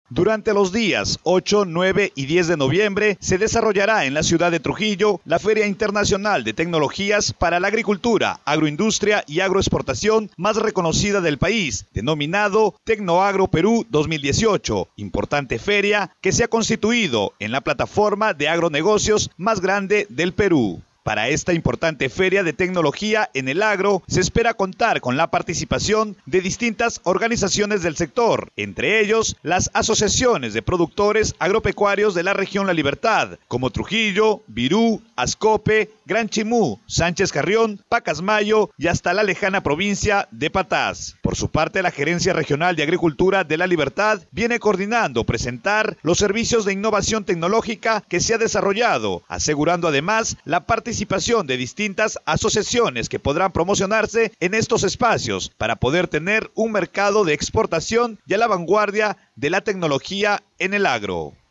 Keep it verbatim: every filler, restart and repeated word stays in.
Durante los días ocho, nueve y diez de noviembre se desarrollará en la ciudad de Trujillo la Feria Internacional de Tecnologías para la Agricultura, Agroindustria y Agroexportación más reconocida del país, denominado Tecnoagro Perú dos mil dieciocho, importante feria que se ha constituido en la plataforma de agronegocios más grande del Perú. Para esta importante feria de tecnología en el agro, se espera contar con la participación de distintas organizaciones del sector, entre ellos las asociaciones de productores agropecuarios de la región La Libertad, como Trujillo, Virú, Ascope, Gran Chimú, Sánchez Carrión, Pacasmayo y hasta la lejana provincia de Patás. Por su parte, la Gerencia Regional de Agricultura de La Libertad viene coordinando presentar los servicios de innovación tecnológica que se ha desarrollado, asegurando además la participación participación de distintas asociaciones que podrán promocionarse en estos espacios para poder tener un mercado de exportación y a la vanguardia de la tecnología en el agro.